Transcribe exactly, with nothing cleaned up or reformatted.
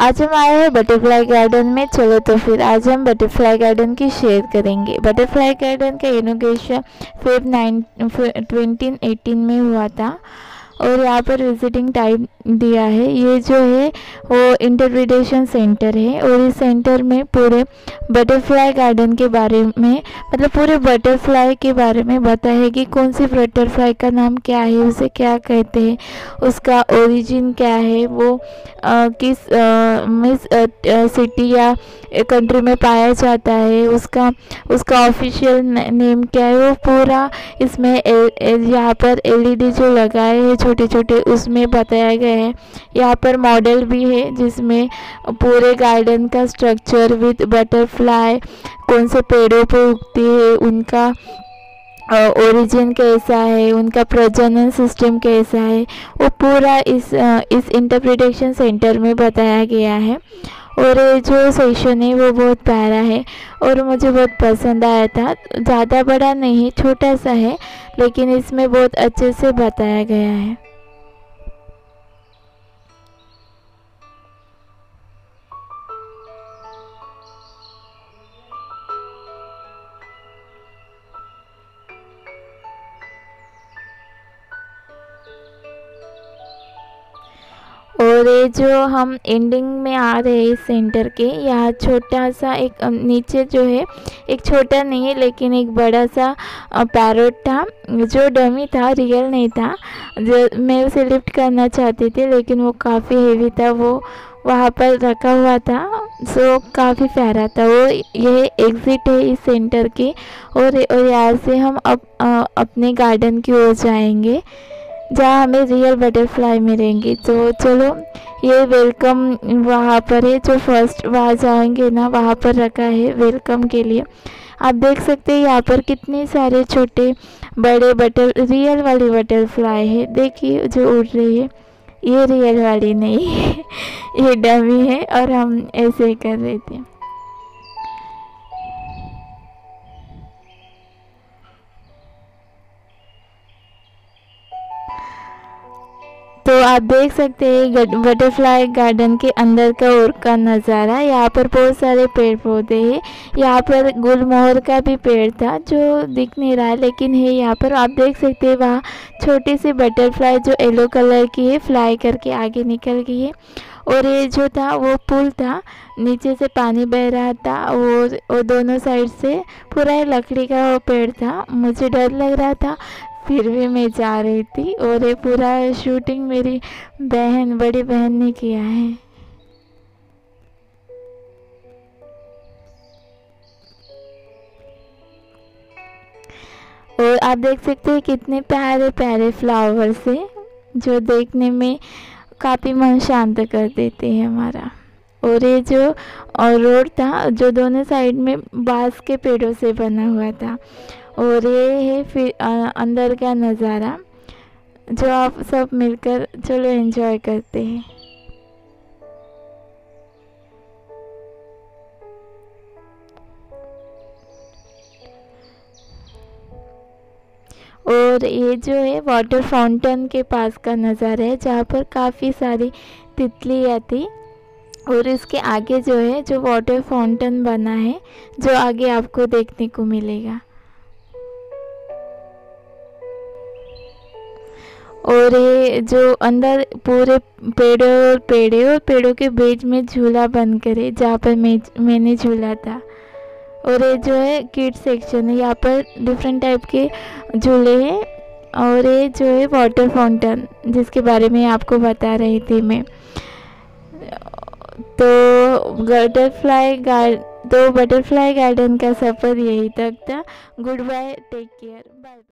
आज हम आए हैं बटरफ्लाई गार्डन में। चलो तो फिर आज हम बटरफ्लाई गार्डन की शेयर करेंगे। बटरफ्लाई गार्डन का inauguration Feb nine twenty eighteen में हुआ था और यहाँ पर विजिटिंग टाइम दिया है। ये जो है वो इंटरप्रिटेशन सेंटर है और इस सेंटर में पूरे बटरफ्लाई गार्डन के बारे में, मतलब पूरे बटरफ्लाई के बारे में बताया है कि कौन सी बटरफ्लाई का नाम क्या है, उसे क्या कहते हैं, उसका ओरिजिन क्या है, वो आ, किस मिस सिटी या कंट्री में पाया जाता है, उसका उसका ऑफिशियल नेम क्या है, वो पूरा इसमें यहाँ पर एलईडी जो लगाए हैं छोटे छोटे उसमें बताया गया है। यहाँ पर मॉडल भी है जिसमें पूरे गार्डन का स्ट्रक्चर विद बटरफ्लाई, कौन से पेड़ों पर उगती है, उनका ओरिजिन कैसा है, उनका प्रजनन सिस्टम कैसा है, वो पूरा इस इस इंटरप्रिटेशन सेंटर में बताया गया है। और ये जो सेशन है वो बहुत प्यारा है और मुझे बहुत पसंद आया था। ज़्यादा बड़ा नहीं, छोटा सा है, लेकिन इसमें बहुत अच्छे से बताया गया है। और ये जो हम एंडिंग में आ रहे हैं इस सेंटर के, यहाँ छोटा सा एक नीचे जो है, एक छोटा नहीं है लेकिन एक बड़ा सा पैरोट था जो डमी था, रियल नहीं था। जो मैं उसे लिफ्ट करना चाहती थी लेकिन वो काफ़ी हेवी था, वो वहाँ पर रखा हुआ था। सो काफ़ी प्यारा था वो। ये एग्ज़िट है इस सेंटर की और और यहाँ से हम अब अपने गार्डन की ओर जाएंगे जहाँ हमें रियल बटरफ्लाई मिलेंगी। तो चलो, ये वेलकम वहाँ पर है, जो फर्स्ट वहाँ जाएंगे ना वहाँ पर रखा है वेलकम के लिए। आप देख सकते हैं यहाँ पर कितने सारे छोटे बड़े बटर रियल वाली बटरफ्लाई है। देखिए जो उड़ रही है, ये रियल वाली नहीं है ये डमी है और हम ऐसे ही कर रहे थे। तो आप देख सकते हैं बटरफ्लाई गार्डन के अंदर का और का नज़ारा। यहाँ पर बहुत सारे पेड़ पौधे हैं। यहाँ पर गुलमोहर का भी पेड़ था जो दिख नहीं रहा है लेकिन है यहाँ पर। आप देख सकते हैं वहाँ छोटी सी बटरफ्लाई जो येलो कलर की है फ्लाई करके आगे निकल गई है। और ये जो था वो पुल था, नीचे से पानी बह रहा था और, और दोनों साइड से पूरा लकड़ी का वो पेड़ था। मुझे डर लग रहा था फिर भी मैं जा रही थी। और ये पूरा शूटिंग मेरी बहन बड़ी बहन ने किया है। और आप देख सकते हैं कितने प्यारे प्यारे फ्लावर्स हैं जो देखने में काफ़ी मन शांत कर देते हैं हमारा। और ये जो और रोड था जो दोनों साइड में बांस के पेड़ों से बना हुआ था। और ये है फिर अंदर का नज़ारा जो आप सब मिलकर चलो एंजॉय करते हैं। और ये जो है वाटर फाउंटेन के पास का नज़ारा है जहाँ पर काफ़ी सारी तितलियाँ थी। और इसके आगे जो है जो वाटर फाउंटेन बना है जो आगे आपको देखने को मिलेगा। और ये जो अंदर पूरे पेड़ों और पेड़े और पेड़ों के बीच में झूला बन कर है जहाँ पर मैं मैंने झूला था। और ये जो है किड सेक्शन है, यहाँ पर डिफरेंट टाइप के झूले हैं। और ये जो है वाटर फाउंटेन जिसके बारे में आपको बता रही थी मैं। तो बटरफ्लाई गार्ड तो बटरफ्लाई गार्डन का सफ़र यही तक था। Goodbye, take care, bye.